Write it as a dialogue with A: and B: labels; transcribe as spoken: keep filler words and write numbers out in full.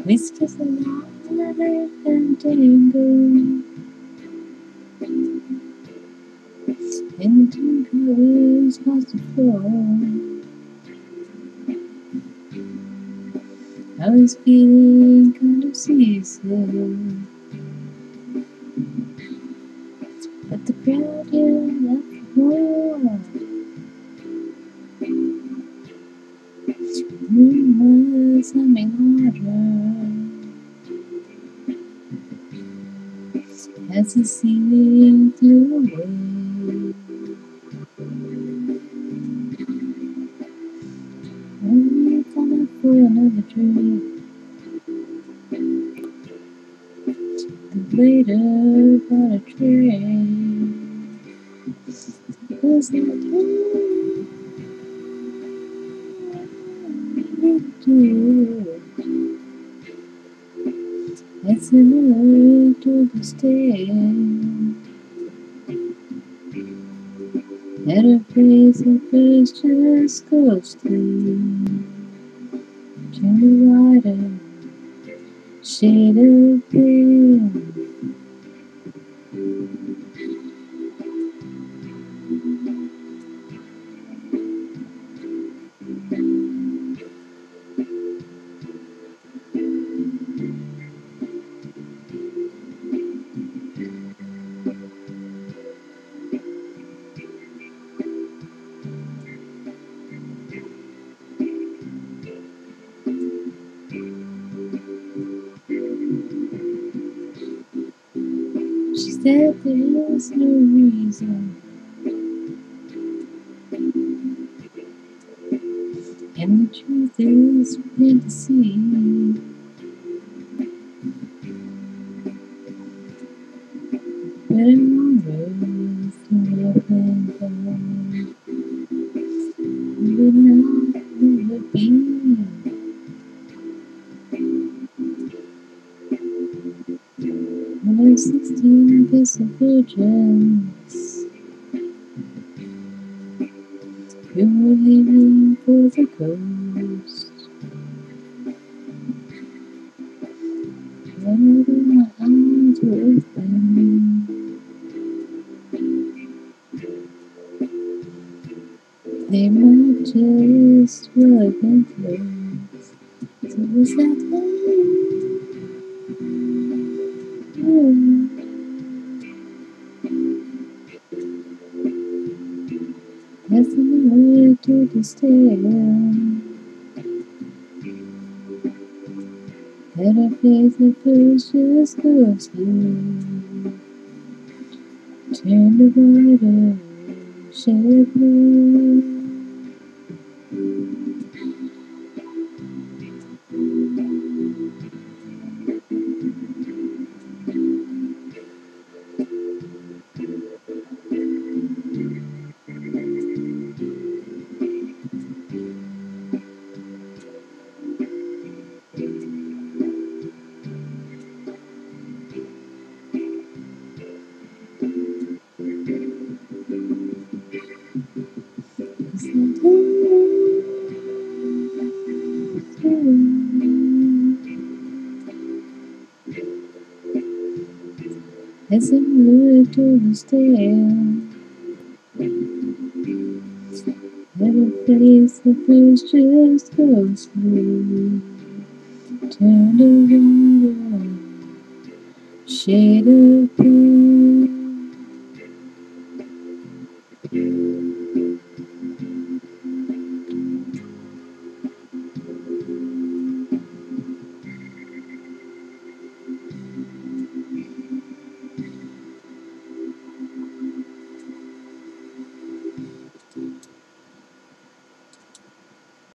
A: Whiskers along the lake and tango, and two colors across the floor. I was feeling kind of seasick, but the crowd yelled after more. Moon was humming harder as the ceiling flew away. Only time for another drink. The waiter bought a tray. Was that all I do? That's similar to the stare at a place that first just ghostly. Turn the wider shade of pale. She said there is no reason, and the truth is plain to see. But I'm on roads and up and down, but not never be. When I was sixteen, kiss of virgins, we were leaving for the coast. Whenever my eyes were open, they might just well have been closed. So was that oh, that's the way to the stair. That I face the first just ghostly. Turn the water, shade blue. Is that all? As I moved to the stair, that a face the first just ghostly. Turn the water, shade of blue.